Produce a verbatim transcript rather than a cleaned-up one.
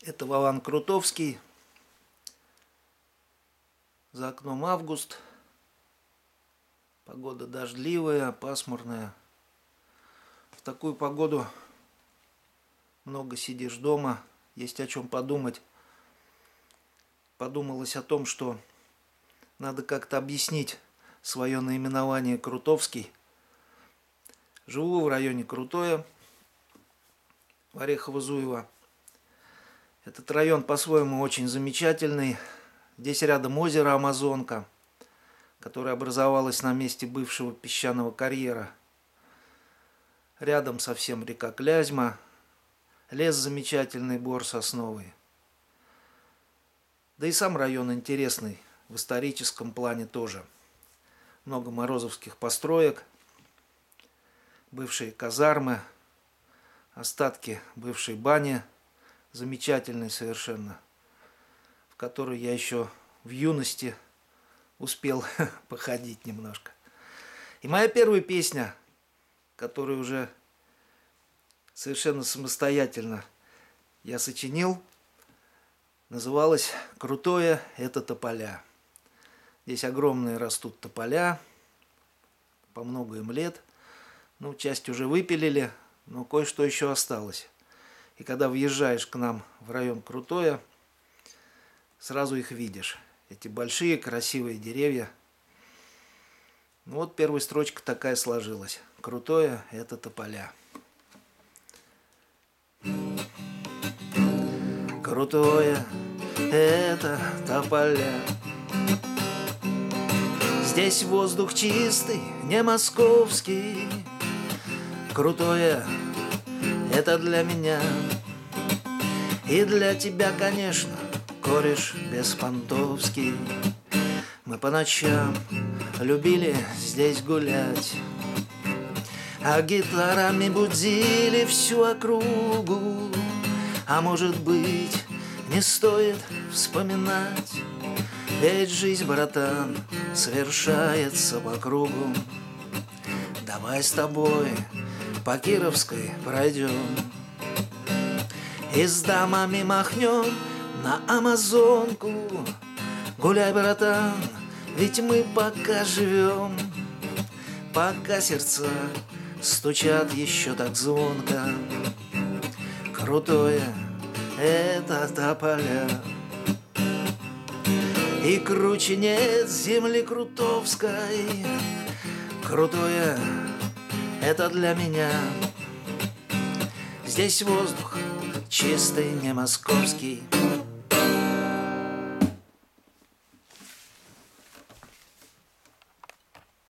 Это Вован Крутовский. За окном август. Погода дождливая, пасмурная. В такую погоду много сидишь дома, есть о чем подумать. Подумалось о том, что надо как-то объяснить свое наименование Крутовский. Живу в районе Крутое, в Орехово-Зуево. Этот район по-своему очень замечательный. Здесь рядом озеро Амазонка, которое образовалось на месте бывшего песчаного карьера. Рядом совсем река Клязьма, лес замечательный, бор сосновый. Да и сам район интересный, в историческом плане тоже. Много морозовских построек, бывшие казармы, остатки бывшей бани, замечательной совершенно, в которую я еще в юности успел походить немножко. И моя первая песня, которую уже совершенно самостоятельно я сочинил, называлась «Крутое – это тополя». Здесь огромные растут тополя, по много им лет. Ну, часть уже выпилили, но кое-что еще осталось. И когда въезжаешь к нам в район Крутое, сразу их видишь. Эти большие красивые деревья. Ну вот первая строчка такая сложилась. Крутое – это тополя. Крутое – это тополя. Здесь воздух чистый, не московский. Крутое – это для меня и для тебя, конечно, кореш беспонтовский. Мы по ночам любили здесь гулять, а гитарами будили всю округу. А может быть, не стоит вспоминать, ведь жизнь, братан, совершается по кругу. Давай с тобой по Кировской пройдем и с дамами махнем на Амазонку. Гуляй, братан, ведь мы пока живем, пока сердца стучат еще так звонко. Крутое – это тополя, и круче нет земли крутовской. Крутое – это для меня. Здесь воздух чистый, не московский.